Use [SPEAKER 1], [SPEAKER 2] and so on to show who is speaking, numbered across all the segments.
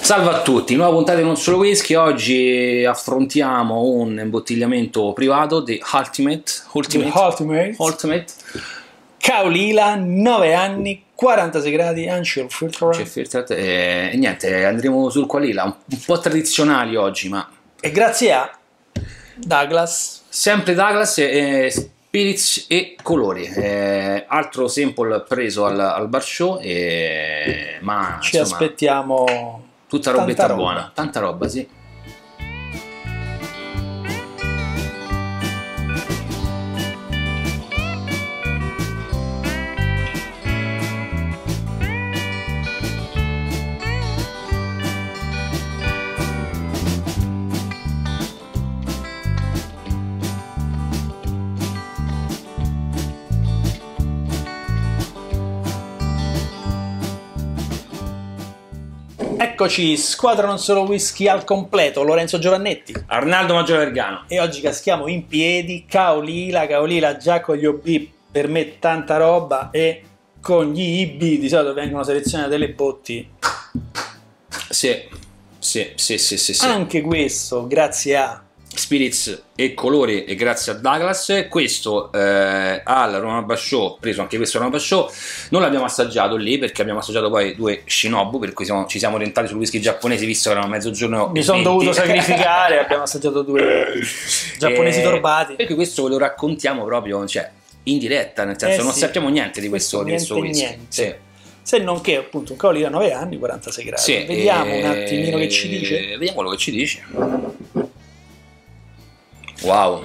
[SPEAKER 1] Salve a tutti, nuova puntata di Non Solo Whisky. Oggi affrontiamo un imbottigliamento privato di Ultimate
[SPEAKER 2] Caolila, 9 anni, 46 gradi, Unchill
[SPEAKER 1] Filtered. E niente, andremo sul Caolila, un po' tradizionali oggi, ma...
[SPEAKER 2] E grazie a Douglas.
[SPEAKER 1] Sempre Douglas, Spirits e colori. Altro sample preso al bar show, ma
[SPEAKER 2] ci
[SPEAKER 1] insomma,
[SPEAKER 2] aspettiamo
[SPEAKER 1] tutta robetta buona, tanta roba, sì.
[SPEAKER 2] Eccoci, squadra Non Solo Whisky al completo, Lorenzo Giovannetti,
[SPEAKER 1] Arnaldo Maggiore Vergano.
[SPEAKER 2] e oggi caschiamo in piedi, Caolila già con gli OB, per me tanta roba, e con gli IB di solito vengono selezionate delle botti.
[SPEAKER 1] Sì.
[SPEAKER 2] Anche questo grazie a
[SPEAKER 1] Spirits e colori e grazie a Douglas. Questo al Roma Bar Show, preso anche questo al Roma Bar Show, non l'abbiamo assaggiato lì perché abbiamo assaggiato poi due Shinobu, per cui ci siamo orientati sul whisky giapponese, visto che erano mezzogiorno.
[SPEAKER 2] Mi sono dovuto sacrificare, abbiamo assaggiato due giapponesi torbati.
[SPEAKER 1] Perché questo ve lo raccontiamo proprio, cioè, in diretta, nel senso non sappiamo niente di questo whisky. Sì.
[SPEAKER 2] Se non che appunto un Caolila 9 anni, 46 gradi.
[SPEAKER 1] Sì,
[SPEAKER 2] vediamo un attimino che ci dice.
[SPEAKER 1] Vediamo quello che ci dice. Wow,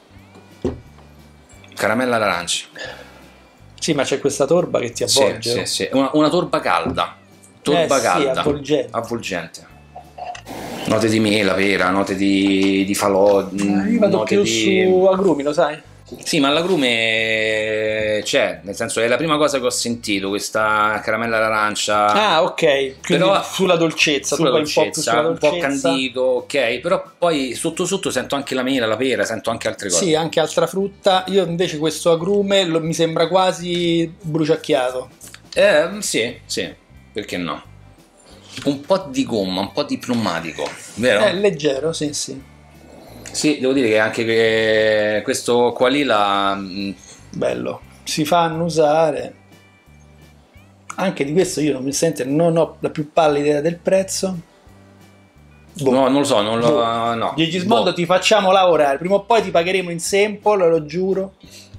[SPEAKER 1] caramella d'arancia.
[SPEAKER 2] Sì, ma c'è questa torba che ti avvolge.
[SPEAKER 1] Sì. Una torba calda. Calda.
[SPEAKER 2] Sì,
[SPEAKER 1] avvolgente. Note di mela, pera, note di falò.
[SPEAKER 2] Io vado più su agrumi, lo sai?
[SPEAKER 1] Sì, ma l'agrume c'è, nel senso è la prima cosa che ho sentito, questa caramella d'arancia.
[SPEAKER 2] Ah, ok,
[SPEAKER 1] però
[SPEAKER 2] sulla dolcezza,
[SPEAKER 1] un po' candito, ok, però poi sotto sotto sento anche la mela, la pera, sento anche altre cose.
[SPEAKER 2] Sì, anche altra frutta. Io invece questo agrume mi sembra quasi bruciacchiato.
[SPEAKER 1] Sì, perché no? Un po' di gomma, un po' di pneumatico, vero?
[SPEAKER 2] È leggero, sì.
[SPEAKER 1] Sì, devo dire che anche questo Caolila
[SPEAKER 2] bello, si fa annusare. Anche di questo io non ho la più pallida idea del prezzo.
[SPEAKER 1] No, non lo so, no.
[SPEAKER 2] Di Gismondo ti facciamo lavorare, prima o poi ti pagheremo in sample, lo giuro.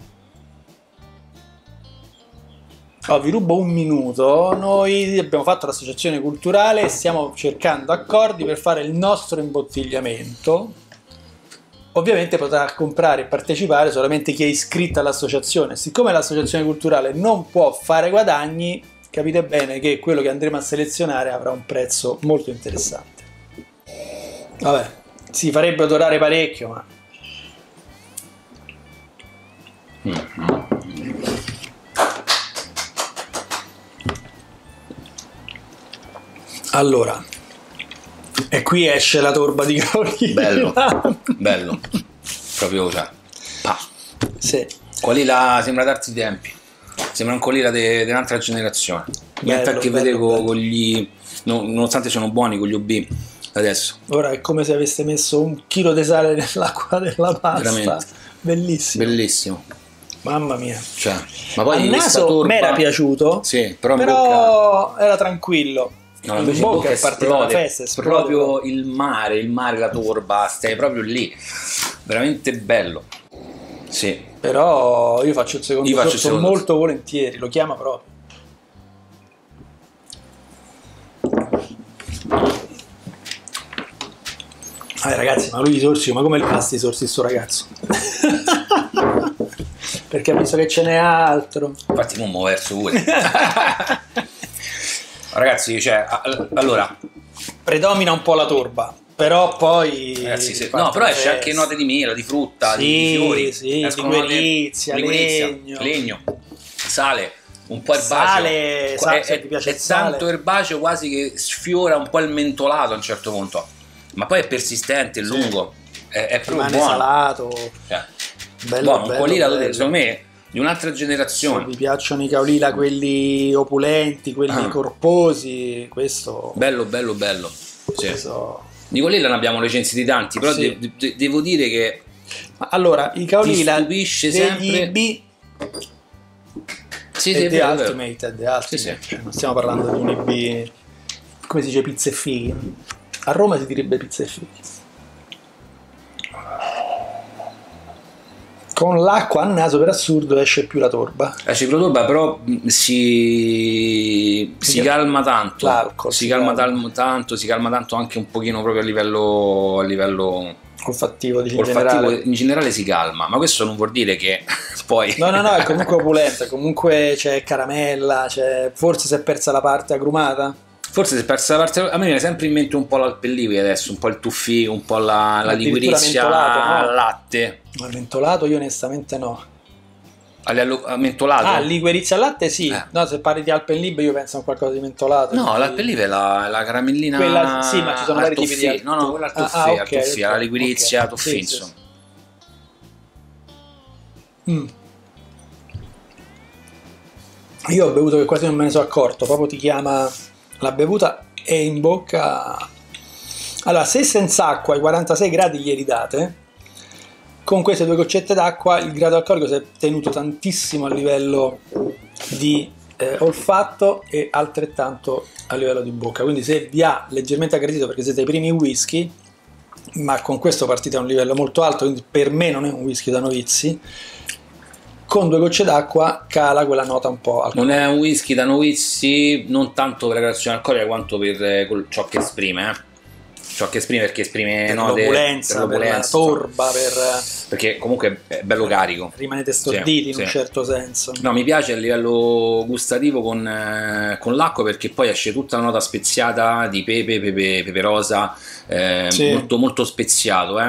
[SPEAKER 2] Vi rubo un minuto. Noi abbiamo fatto l'associazione culturale e stiamo cercando accordi per fare il nostro imbottigliamento. Ovviamente potrà comprare e partecipare solamente chi è iscritto all'associazione. Siccome l'associazione culturale non può fare guadagni, capite bene che quello che andremo a selezionare avrà un prezzo molto interessante. Vabbè, si farebbe odorare parecchio, ma... Allora... E qui esce la torba di Caolila.
[SPEAKER 1] Bello. Proprio, cioè,
[SPEAKER 2] sì.
[SPEAKER 1] Caolila sembra darti i tempi. Sembra un Caolila di un'altra generazione. Niente a che vedere con gli... nonostante sono buoni con gli OB adesso.
[SPEAKER 2] Ora è come se aveste messo un chilo di sale nell'acqua della pasta. Veramente.
[SPEAKER 1] Bellissimo.
[SPEAKER 2] Mamma mia.
[SPEAKER 1] Cioè, ma poi
[SPEAKER 2] il naso
[SPEAKER 1] torba...
[SPEAKER 2] mi era piaciuto.
[SPEAKER 1] Sì, però
[SPEAKER 2] era tranquillo.
[SPEAKER 1] No, invece in bocca
[SPEAKER 2] è partita la festa,
[SPEAKER 1] proprio il mare, la torba, stai proprio lì, veramente bello. Sì.
[SPEAKER 2] Però io faccio il secondo sorso molto volentieri, lo chiama proprio. Ragazzi, ma lui i sorsi, ma come li passa i sorsi sto ragazzo? Perché penso che ce n'è altro.
[SPEAKER 1] Infatti mo verso pure. Ragazzi, cioè, allora
[SPEAKER 2] predomina un po' la torba, però poi
[SPEAKER 1] ragazzi, no, però esce anche note di mela, di frutta, di fiori,
[SPEAKER 2] di guerizia,
[SPEAKER 1] legno, sale, un po' erbaceo. È tanto erbaceo quasi che sfiora un po' il mentolato a un certo punto, ma poi è persistente, è lungo, è proprio buono,
[SPEAKER 2] salato, bello,
[SPEAKER 1] buono. Un Caolila, secondo me, di un'altra generazione.
[SPEAKER 2] Se vi piacciono i Caolila, quelli opulenti, quelli corposi, questo...
[SPEAKER 1] Bello. Di Colilla ne abbiamo recensiti tanti, però devo dire che
[SPEAKER 2] allora i Caolilla
[SPEAKER 1] stupisce sempre
[SPEAKER 2] IB
[SPEAKER 1] sì,
[SPEAKER 2] The Ultimate,
[SPEAKER 1] sì.
[SPEAKER 2] Cioè, non stiamo parlando di un IB, come si dice, pizza e fighi. A Roma si direbbe pizza e fighi. Con l'acqua a naso, per assurdo, esce più la torba.
[SPEAKER 1] Esce più la torba, però si calma tanto.
[SPEAKER 2] L'alcol
[SPEAKER 1] si calma tanto anche un pochino proprio a livello
[SPEAKER 2] olfattivo, in
[SPEAKER 1] generale si calma, ma questo non vuol dire che poi
[SPEAKER 2] no, è comunque opulenta, comunque c'è caramella, forse si è persa la parte agrumata.
[SPEAKER 1] Forse si è persa la parte. A me viene sempre in mente un po' l'alpellive adesso, un po' il tuffì, un po' la liquirizia al latte.
[SPEAKER 2] Ma mentolato io onestamente no.
[SPEAKER 1] Mentolato?
[SPEAKER 2] Liquirizia al latte sì. No, se parli di alpenlibe io penso a qualcosa di mentolato.
[SPEAKER 1] No, l'alpenlibe è la caramellina.
[SPEAKER 2] Quella, sì, ma ci sono vari tipi di.
[SPEAKER 1] No, quella al tuffì, la liquirizia tuffì, insomma.
[SPEAKER 2] Io ho bevuto che quasi non me ne sono accorto, proprio ti chiama la bevuta e in bocca. Allora, se senza acqua ai 46 gradi glieli date, con queste 2 goccette d'acqua il grado alcolico si è tenuto tantissimo a livello di olfatto e altrettanto a livello di bocca. Quindi se vi ha leggermente aggredito perché siete ai primi whisky, ma con questo partite a un livello molto alto, quindi per me non è un whisky da novizi, con 2 gocce d'acqua cala quella nota un po' alcolica.
[SPEAKER 1] Non è un whisky da novizi, non tanto per la gradazione alcolica quanto per ciò che esprime, perché esprime
[SPEAKER 2] per
[SPEAKER 1] note,
[SPEAKER 2] l'opulenza, per la torba,
[SPEAKER 1] perché comunque è bello carico,
[SPEAKER 2] rimanete storditi in un certo senso.
[SPEAKER 1] No, mi piace a livello gustativo con l'acqua, perché poi esce tutta la nota speziata di pepe rosa, molto, molto speziato,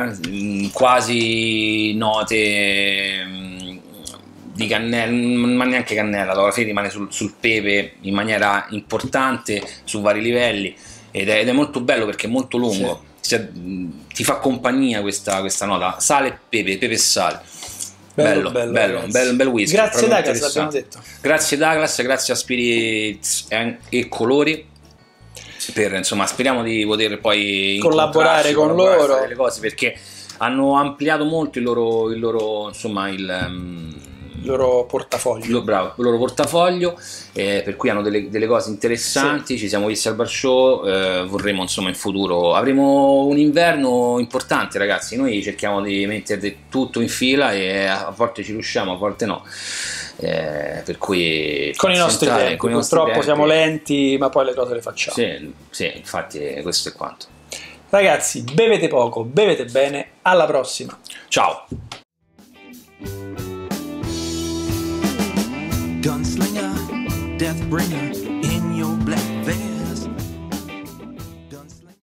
[SPEAKER 1] quasi note di cannella, ma neanche cannella, alla fine rimane sul pepe in maniera importante su vari livelli, ed è molto bello perché è molto lungo, ti fa compagnia questa nota, sale e pepe e sale. Bello, un bel whisky.
[SPEAKER 2] Grazie Douglas, l'abbiamo detto.
[SPEAKER 1] Grazie Douglas, grazie a Spirits e Colori, insomma speriamo di poter poi
[SPEAKER 2] collaborare con loro,
[SPEAKER 1] fare delle cose, perché hanno ampliato molto il loro insomma
[SPEAKER 2] il loro portafoglio.
[SPEAKER 1] Bravo, il loro portafoglio, per cui hanno delle cose interessanti. Ci siamo visti al bar show, vorremmo insomma in futuro, avremo un inverno importante, ragazzi. Noi cerchiamo di mettere tutto in fila e a volte ci riusciamo, a volte no, per cui
[SPEAKER 2] con i nostri tempi, purtroppo siamo lenti, ma poi le cose le facciamo.
[SPEAKER 1] Sì, infatti questo è quanto.
[SPEAKER 2] Ragazzi, bevete poco, bevete bene, alla prossima.
[SPEAKER 1] Ciao.
[SPEAKER 3] Gunslinger, death bringer, in your black veil.